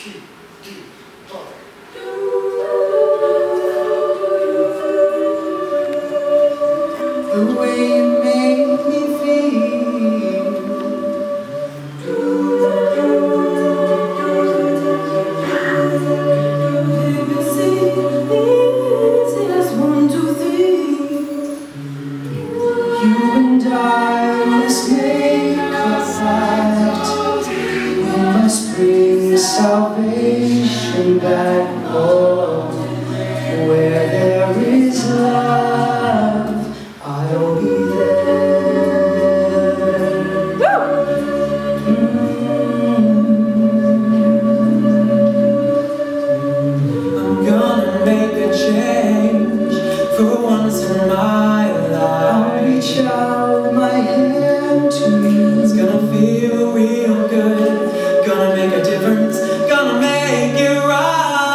The way you make me feel. It's 1, 2, 3. You and I must make a fight. We must bring salvation back home. Where there is love, I'll be there. I'm gonna make a change for once in my life. I'll reach out my hand to you. It's gonna feel real good. Gonna make a difference. Gonna make it right.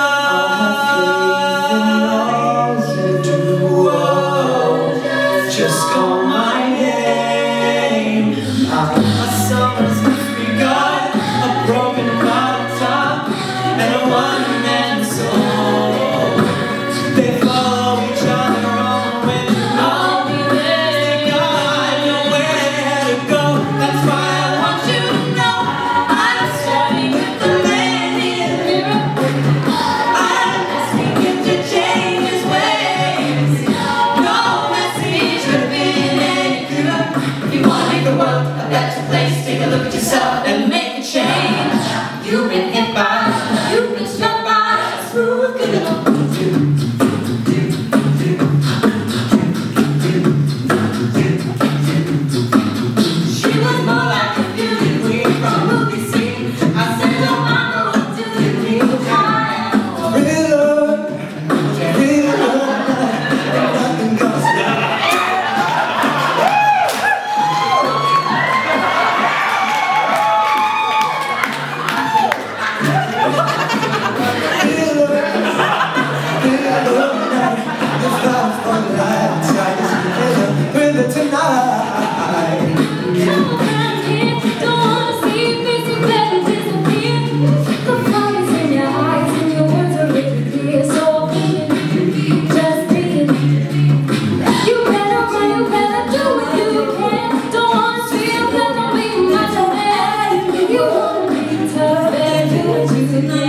Just call my name. A summer's begun, a broken bottom, and a one-man soul. They follow each other on when I'll be there. I know where to go. That's why I want you to know I'm starting with the man in the mirror. I'm asking him to change his ways. No message could have been any clearer. If you want to make the world a better place, take a look at yourself and make a change. You've been hit by, you've been struck by a smooth criminal. She was more like a beauty queen from a movie scene. I said, oh mama, what do you mean? Real love, nothing goes down. Tonight.